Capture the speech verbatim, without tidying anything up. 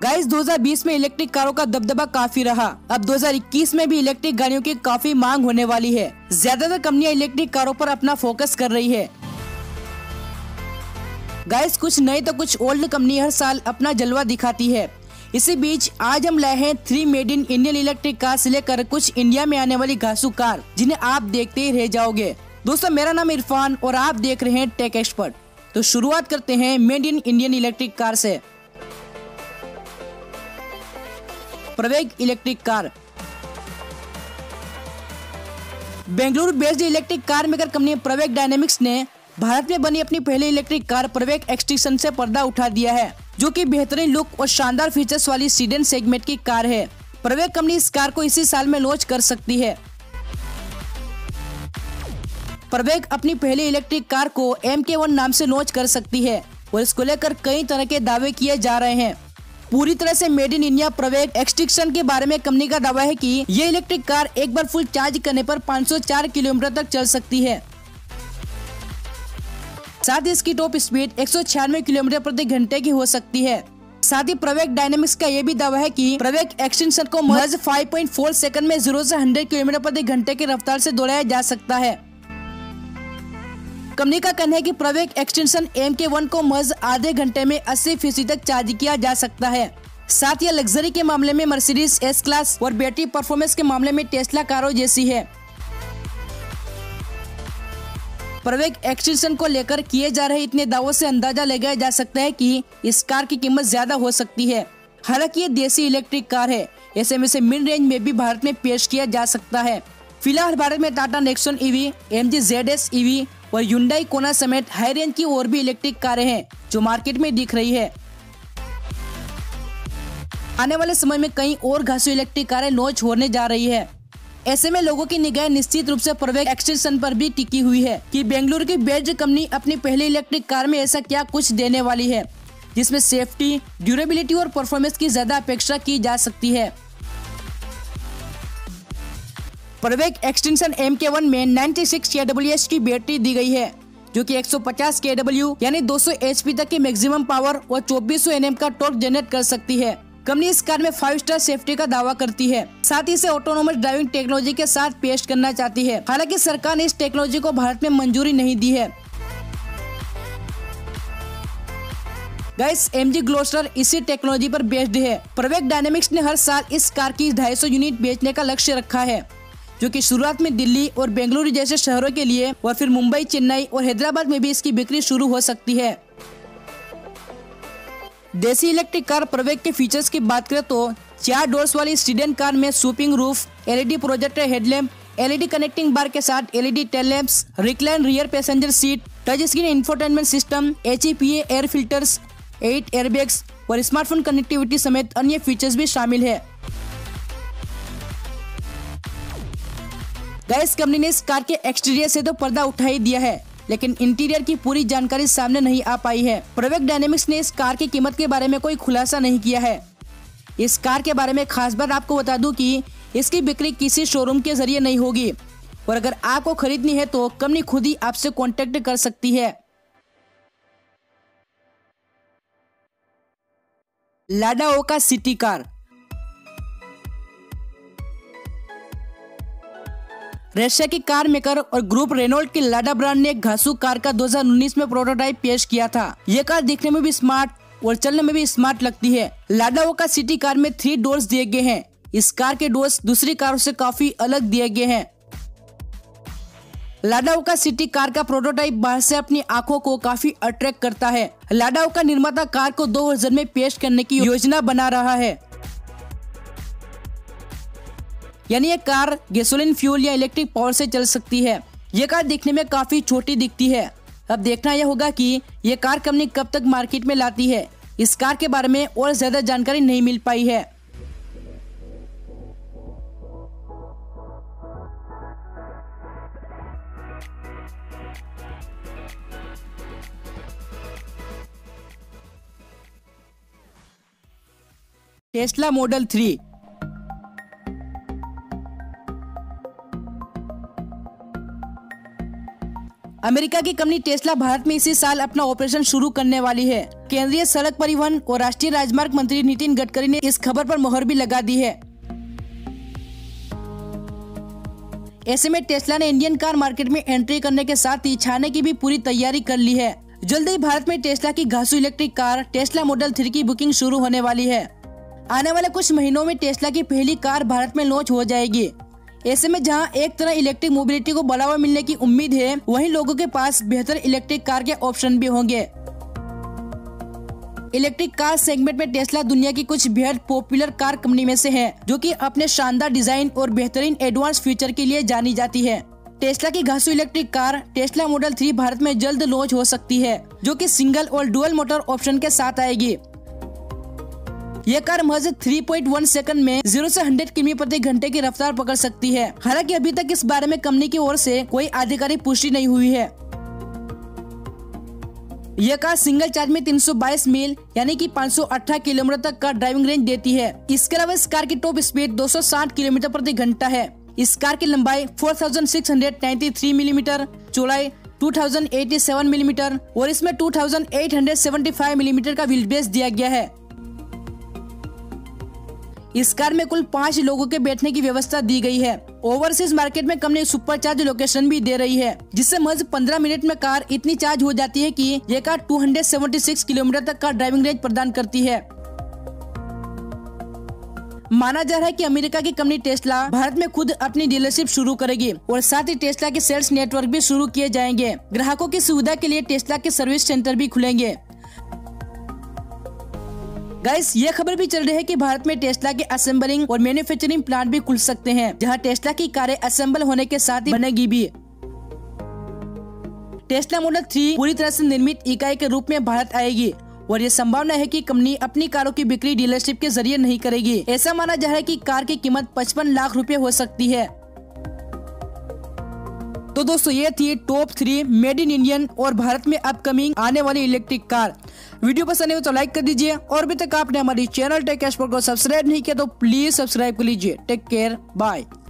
Guys दो हज़ार बीस में इलेक्ट्रिक कारों का दबदबा काफी रहा। अब दो हज़ार इक्कीस में भी इलेक्ट्रिक गाड़ियों की काफी मांग होने वाली है। ज्यादातर कंपनियां इलेक्ट्रिक कारों पर अपना फोकस कर रही है। गाइस कुछ नई तो कुछ ओल्ड कंपनी हर साल अपना जलवा दिखाती है। इसी बीच आज हम लाए हैं three made in Indian electric car से लेकर कुछ इंडिया में आने वाली घासू कार, जिन्हें आप देखते ही रह जाओगे। दोस्तों मेरा नाम इरफान और आप देख रहे हैं टेक एक्सपर्ट। तो शुरुआत करते हैं made in Indian electric car से। Pravaig electric car Bengaluru based electric car maker company Pravaig dynamics ने भारत में बनी अपनी पहली इलेक्ट्रिक कार प्रवेग एक्सटिंक्शन से पर्दा उठा दिया है, जो कि बेहतरीन लुक और शानदार फीचर्स वाली सीडन सेगमेंट की कार है। प्रवेग कंपनी इस कार को इसी साल में लॉन्च कर सकती है। प्रवेग अपनी पहली इलेक्ट्रिक कार को एम के वन नाम से लॉन्च कर सकती है और इसको लेकर कई तरह के दावे किए जा रहे हैं। पूरी तरह से made in India Pravaig extinction के बारे में कंपनी का दावा है कि ये इलेक्ट्रिक कार एक बार फुल चार्ज करने पर पाँच सौ चार किलोमीटर तक चल सकती है। साथ ही इसकी टॉप स्पीड एक सौ छियानवे किलोमीटर प्रति घंटे की हो सकती है। साथ ही प्रवेग डायनेमिक्स का ये भी दावा है कि प्रवेग एक्सटेंशन को महज पाँच पॉइंट चार सेकंड में जीरो से सौ किलोमीटर प्रति घंटे की रफ्तार से दौड़ाया जा सकता है। कंपनी का कहना है कि Pravaig extension M K one को महज आधे घंटे में अस्सी फीसदी तक चार्ज किया जा सकता है। साथ ही लग्जरी के मामले में मर्सिडीज एस क्लास और बैटरी परफॉर्मेंस के मामले में टेस्ला कारों जैसी है। प्रवेग एक्सटेंशन को लेकर किए जा रहे इतने दावों से अंदाजा लगाया जा सकता है कि इस कार की कीमत ज्यादा हो सकती है। हालांकि ये देसी इलेक्ट्रिक कार है, ऐसे में से मिड रेंज में भी भारत में पेश किया जा सकता है। फिलहाल भारत में Tata Nexon EV, MG ZS EV और ह्युंडई कोना समेत हाई रेंज की और भी इलेक्ट्रिक कारें हैं जो मार्केट में दिख रही है। आने वाले समय में कई और घासू इलेक्ट्रिक कारें लॉन्च होने जा रही है। ऐसे में लोगों की निगाह निश्चित रूप से प्रवेग एक्सटेंशन पर भी टिकी हुई है कि बेंगलुरु की बेस्ड कंपनी अपनी पहली इलेक्ट्रिक कार में ऐसा क्या कुछ देने वाली है जिसमें सेफ्टी, ड्यूरेबिलिटी और परफॉर्मेंस की ज्यादा अपेक्षा की जा सकती है। Pravaig extension M K one में छियानवे के डब्ल्यू एच की बैटरी दी गई है, जो कि एक सौ पचास के डब्ल्यू यानी दो सौ एच पी तक की मैक्सिमम पावर और चौबीस सौ एन एम का टॉर्क जनरेट कर सकती है। कंपनी इस कार में फाइव स्टार सेफ्टी का दावा करती है। साथ ही इसे ऑटोनोमस ड्राइविंग टेक्नोलॉजी के साथ पेश करना चाहती है। हालांकि सरकार ने इस टेक्नोलॉजी को भारत में मंजूरी नहीं दी है। गाइस एमजी ग्लोस्टर इसी टेक्नोलॉजी पर बेस्ड है। प्रवेग डायनेमिक्स ने हर साल इस कार की दो सौ पचास यूनिट बेचने का लक्ष्य रखा है, जो कि शुरुआत में दिल्ली और बेंगलुरु जैसे शहरों के लिए और फिर मुंबई, चेन्नई और हैदराबाद में भी इसकी बिक्री शुरू हो सकती है। देसी इलेक्ट्रिक कार प्रवेग के फीचर्स की बात करें तो चार डोर्स वाली सीडन कार में sweeping roof, LED projector headlamp, LED connecting bar के साथ LED tail lamps, recline rear passenger seat, touch screen infotainment system, H E P A air filters, eight airbags और स्मार्टफोन कनेक्टिविटी समेत अन्य features भी शामिल है। Guys company ने इस कार के एक्सटीरियर से तो पर्दा उठा ही दिया है, लेकिन इंटीरियर की पूरी जानकारी सामने नहीं आ पाई है। प्रवेग डायनेमिक्स ने इस कार की कीमत के बारे में कोई खुलासा नहीं किया है। इस कार के बारे में खास बात आपको बता दूं कि इसकी बिक्री किसी शोरूम के जरिए नहीं होगी और अगर आपको खरीदनी है तो कंपनी खुद ही आपसे कांटेक्ट कर सकती है। Lada Oka city car Russia की कार मेकर और ग्रुप रेनॉल्ट की लाडा ब्रांड ने एक घासू कार का दो हज़ार उन्नीस में प्रोटोटाइप पेश किया था। ये कार दिखने में भी स्मार्ट और चलने में भी स्मार्ट लगती है। लाडा ओका सिटी कार में थ्री डोर्स दिए गए हैं। इस कार के डोर्स दूसरी कारों से काफी अलग दिए गए हैं। लाडा ओका सिटी कार का प्रोटोटाइप बाहर से अपनी आंखों को काफी अट्रैक्ट करता है। लाडा ओका निर्माता कार को दो वर्जन में पेश करने की योजना बना रहा है, यानी ये कार गैसोलीन फ्यूल या इलेक्ट्रिक पावर से चल सकती है। ये कार दिखने में काफी छोटी दिखती है। अब देखना यह होगा कि ये कार कंपनी कब तक मार्केट में लाती है। इस कार के बारे में और ज्यादा जानकारी नहीं मिल पाई है। टेस्ला मॉडल थ्री अमेरिका की कंपनी टेस्ला भारत में इसी साल अपना ऑपरेशन शुरू करने वाली है। केंद्रीय सड़क परिवहन और राष्ट्रीय राजमार्ग मंत्री नितिन गडकरी ने इस खबर पर मोहर भी लगा दी है। ऐसे में टेस्ला ने इंडियन कार मार्केट में एंट्री करने के साथ ही छाने की भी पूरी तैयारी कर ली है। जल्द ही भारत में टेस्ला की घासू electric car Tesla model three की बुकिंग शुरू होने वाली है। आने वाले कुछ महीनों में टेस्ला की पहली कार भारत में लॉन्च हो जाएगी। ऐसे में जहां एक तरह इलेक्ट्रिक मोबिलिटी को बढ़ावा मिलने की उम्मीद है, वहीं लोगों के पास बेहतर इलेक्ट्रिक कार के ऑप्शन भी होंगे। इलेक्ट्रिक कार सेगमेंट में टेस्ला दुनिया की कुछ बेहद पॉपुलर कार कंपनी में से है, जो कि अपने शानदार डिजाइन और बेहतरीन एडवांस फीचर के लिए जानी जाती है। टेस्ला की घासू electric car Tesla model three Bharat में जल्द लॉन्च हो सकती है, जो कि सिंगल और डुअल मोटर ऑप्शन के साथ आएगी। यह कार महज तीन पॉइंट एक सेकंड में जीरो से हंड्रेड किमी प्रति घंटे की रफ्तार पकड़ सकती है। हालांकि अभी तक इस बारे में कंपनी की ओर से कोई आधिकारिक पुष्टि नहीं हुई है। यह कार सिंगल चार्ज में तीन सौ बाईस मील यानी कि पाँच सौ अठारह किलोमीटर तक का ड्राइविंग रेंज देती है। इसके अलावा इस कार की टॉप स्पीड दो सौ साठ किलोमीटर प्रति घंटा है। इस कार की लंबाई चार हज़ार छह सौ तिरानवे मिलीमीटर, चौड़ाई दो हज़ार सत्तासी मिलीमीटर और इसमें दो हज़ार आठ सौ पचहत्तर मिलीमीटर का व्हील बेस दिया गया है। इस कार में कुल पाँच लोगों के बैठने की व्यवस्था दी गई है। ओवरसीज मार्केट में कंपनी सुपर चार्ज लोकेशन भी दे रही है, जिससे महज पंद्रह मिनट में कार इतनी चार्ज हो जाती है कि यह कार दो सौ छिहत्तर किलोमीटर तक का ड्राइविंग रेंज प्रदान करती है। माना जा रहा है कि अमेरिका की कंपनी टेस्ला भारत में खुद अपनी डीलरशिप शुरू करेगी और साथ ही टेस्ला के सेल्स नेटवर्क भी शुरू किए जाएंगे। ग्राहकों की सुविधा के लिए टेस्ला के सर्विस सेंटर भी खुलेंगे। गाइस, ये खबर भी चल रही है कि भारत में टेस्ला के असेंबलिंग और मैन्युफैक्चरिंग प्लांट भी खुल सकते हैं, जहां टेस्ला की कारें असेंबल होने के साथ ही बनेगी भी। टेस्ला मॉडल थ्री पूरी तरह से निर्मित इकाई के रूप में भारत आएगी और ये संभावना है कि कंपनी अपनी कारों की बिक्री डीलरशिप के जरिए नहीं करेगी। ऐसा माना जा रहा है कि कार की कीमत पचपन लाख रुपए हो सकती है। तो दोस्तों, ये थी top three made in Indian और भारत में अपकमिंग आने वाली इलेक्ट्रिक कार। वीडियो पसंद है तो लाइक कर दीजिए और अभी तक आपने हमारी चैनल टेक एक्सपर्ट को सब्सक्राइब नहीं किया तो प्लीज सब्सक्राइब कर लीजिए। Take care, bye.